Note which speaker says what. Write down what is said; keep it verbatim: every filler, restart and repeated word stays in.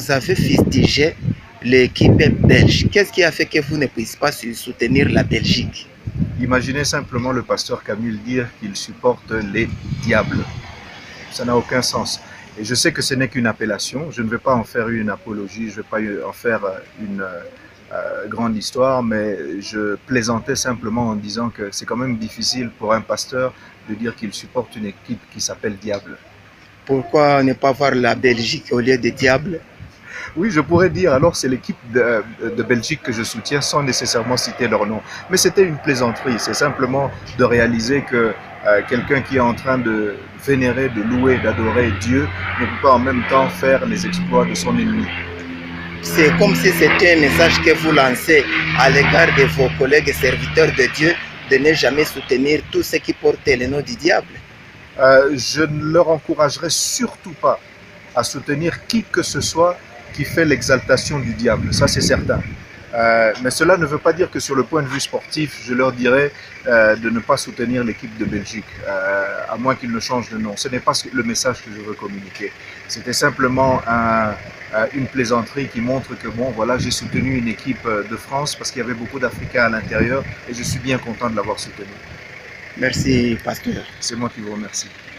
Speaker 1: Vous avez fustigé l'équipe belge. Qu'est-ce qui a fait que vous ne puissiez pas soutenir la Belgique?
Speaker 2: Imaginez simplement le pasteur Camille dire qu'il supporte les diables. Ça n'a aucun sens. Et je sais que ce n'est qu'une appellation. Je ne vais pas en faire une apologie, je ne vais pas en faire une euh, grande histoire, mais je plaisantais simplement en disant que c'est quand même difficile pour un pasteur de dire qu'il supporte une équipe qui s'appelle Diable.
Speaker 1: Pourquoi ne pas voir la Belgique au lieu de Diable?
Speaker 2: Oui, je pourrais dire, alors c'est l'équipe de, de Belgique que je soutiens sans nécessairement citer leur nom. Mais c'était une plaisanterie, c'est simplement de réaliser que euh, quelqu'un qui est en train de vénérer, de louer, d'adorer Dieu ne peut pas en même temps faire les exploits de son ennemi.
Speaker 1: C'est comme si c'était un message que vous lancez à l'égard de vos collègues et serviteurs de Dieu de ne jamais soutenir tous ceux qui portent le nom du diable.
Speaker 2: Euh, je ne leur encouragerai surtout pas à soutenir qui que ce soit qui fait l'exaltation du diable, ça c'est certain. Euh, mais cela ne veut pas dire que sur le point de vue sportif, je leur dirais euh, de ne pas soutenir l'équipe de Belgique, euh, à moins qu'ils ne changent de nom. Ce n'est pas le message que je veux communiquer. C'était simplement un, une plaisanterie qui montre que bon, voilà, j'ai soutenu une équipe de France parce qu'il y avait beaucoup d'Africains à l'intérieur et je suis bien content de l'avoir soutenu.
Speaker 1: Merci, pasteur.
Speaker 2: C'est moi qui vous remercie.